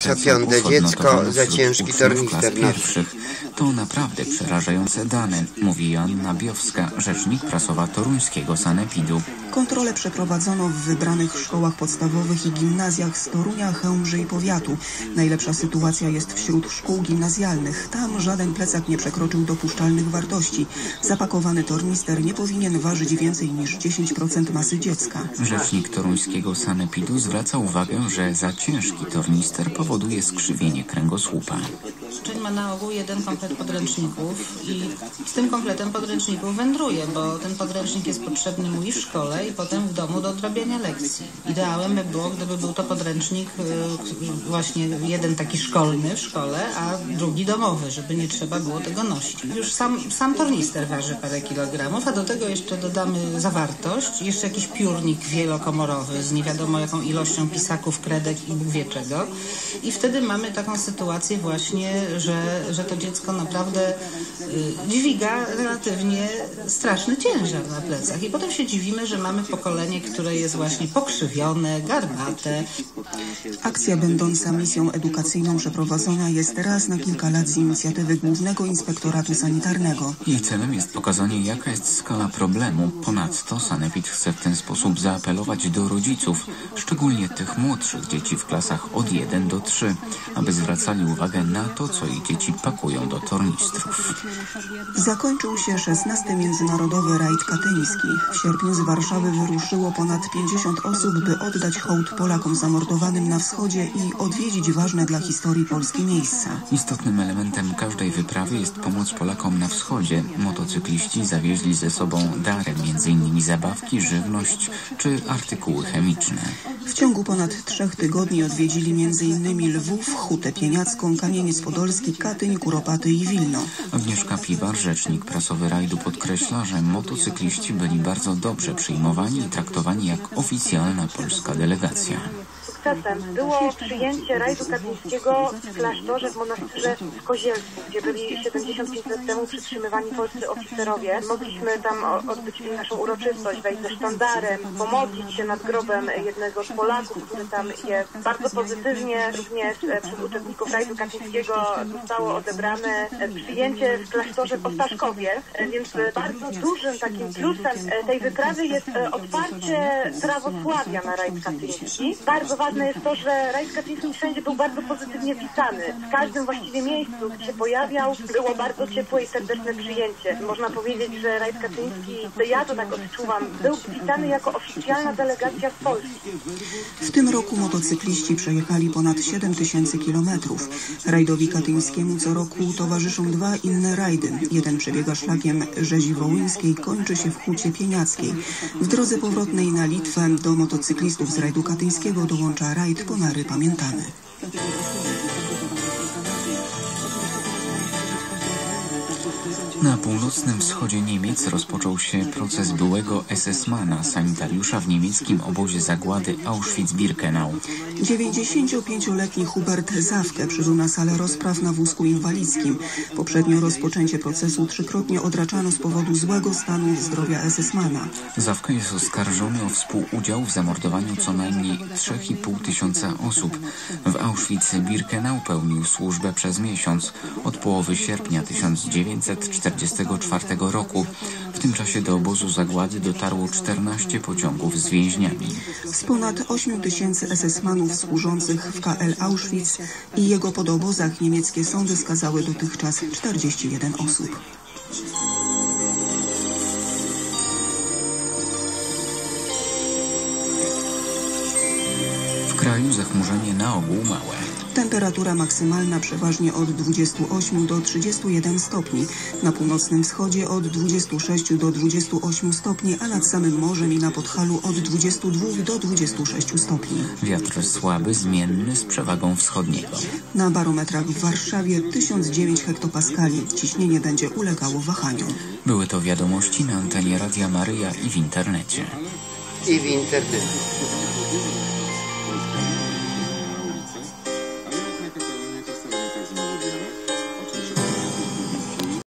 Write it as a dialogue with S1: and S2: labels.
S1: Co piąte dziecko za ciężki tornister
S2: pierwszych. To naprawdę przerażające dane, mówi Joanna Biowska, rzecznik prasowa toruńskiego sanepidu.
S3: Kontrole przeprowadzono w wybranych szkołach podstawowych i gimnazjach z Torunia, Chełmży i powiatu. Najlepsza sytuacja jest wśród szkół gimnazjalnych. Tam żaden plecak nie przekroczył dopuszczalnych wartości. Zapakowany tornister nie powinien ważyć więcej niż 10% masy dziecka.
S2: Rzecznik toruńskiego sanepidu zwraca uwagę, że za ciężki tornister powoduje skrzywienie kręgosłupa.
S4: Uczeń ma na ogół jeden komplet podręczników i z tym kompletem podręczników wędruje, bo ten podręcznik jest potrzebny mu i w szkole, i potem w domu do odrabiania lekcji. Ideałem by było, gdyby był to podręcznik właśnie jeden taki szkolny w szkole, a drugi domowy, żeby nie trzeba było tego nosić. Już sam tornister waży parę kilogramów, a do tego jeszcze dodamy zawartość, jeszcze jakiś piórnik wielokomorowy z nie wiadomo jaką ilością pisaków, kredek i Bóg wie czego. I wtedy mamy taką sytuację właśnie, że to dziecko naprawdę dźwiga relatywnie straszny ciężar na plecach. I potem się dziwimy, że mamy pokolenie, które jest właśnie pokrzywione, garbate.
S3: Akcja będąca misją edukacyjną przeprowadzona jest raz na kilka lat z inicjatywy Głównego Inspektoratu Sanitarnego.
S2: Jej celem jest pokazanie, jaka jest skala problemu. Ponadto sanepid chce w ten sposób zaapelować do rodziców, szczególnie tych młodszych dzieci w klasach od 1 do 3, aby zwracali uwagę na to, co ich dzieci pakują do tornistrów.
S3: Zakończył się 16. Międzynarodowy rajd katyński. W sierpniu z Warszawy wyruszyło ponad 50 osób, by oddać hołd Polakom zamordowanym na wschodzie i odwiedzić ważne dla historii Polski miejsca.
S2: Istotnym elementem każdej wyprawy jest pomoc Polakom na wschodzie. Motocykliści zawieźli ze sobą dary, m.in. zabawki, żywność czy artykuły chemiczne.
S3: W ciągu ponad 3 tygodni odwiedzili m.in. Lwów, Hutę Pieniacką, Kamieniec Podolski, Katyń, Kuropaty i Wilno.
S2: Agnieszka Piwar, rzecznik prasowy rajdu, podkreśla, że motocykliści byli bardzo dobrze przyjmowani i traktowani jak oficjalna polska delegacja.
S5: Sukcesem było przyjęcie rajdu katyńskiego w klasztorze w monasterze w Kozielsku, gdzie byli 75 lat temu przytrzymywani polscy oficerowie. Mogliśmy tam odbyć naszą uroczystość, wejść ze sztandarem, pomodlić się nad grobem jednego z Polaków, który tam jest. Bardzo pozytywnie również przez uczestników rajdu katyńskiego zostało odebrane przyjęcie w klasztorze w Ostaszkowie, więc bardzo dużym takim plusem tej wyprawy jest otwarcie prawosławia na rajd katyński. Bardzo ważne jest to, że rajd katyński wszędzie był bardzo pozytywnie witany. W każdym właściwie miejscu, gdzie się pojawiał, było bardzo ciepłe i serdeczne przyjęcie. Można powiedzieć, że rajd katyński, ja to tak odczuwam, był witany jako oficjalna delegacja z Polski.
S3: W tym roku motocykliści przejechali ponad 7000 kilometrów. Rajdowi katyńskiemu co roku towarzyszą 2 inne rajdy. Jeden przebiega szlakiem Rzezi Wołyńskiej, kończy się w Hucie Pieniackiej. W drodze powrotnej na Litwę do motocyklistów z rajdu katyńskiego dołącza rajd Ponary Pamiętamy.
S2: Na północnym wschodzie Niemiec rozpoczął się proces byłego SS-mana, sanitariusza w niemieckim obozie zagłady Auschwitz-Birkenau.
S3: 95-letni Hubert Zawkę przybył na salę rozpraw na wózku inwalidzkim. Poprzednio rozpoczęcie procesu 3-krotnie odraczano z powodu złego stanu zdrowia SS-mana.
S2: Zawkę jest oskarżony o współudział w zamordowaniu co najmniej 3,5 tysiąca osób. W Auschwitz-Birkenau pełnił służbę przez miesiąc, od połowy sierpnia 1944 roku. W tym czasie do obozu zagłady dotarło 14 pociągów z więźniami.
S3: Z ponad 8 tysięcy SS-manów służących w KL Auschwitz i jego podobozach niemieckie sądy skazały dotychczas 41 osób.
S2: W kraju zachmurzenie na ogół małe.
S3: Temperatura maksymalna przeważnie od 28 do 31 stopni. Na północnym wschodzie od 26 do 28 stopni, a nad samym morzem i na Podhalu od 22 do 26 stopni.
S2: Wiatr słaby, zmienny z przewagą wschodniego.
S3: Na barometrach w Warszawie 1009 hektopaskali. Ciśnienie będzie ulegało wahaniom.
S2: Były to wiadomości na antenie Radia Maryja i w internecie.
S1: I w internecie.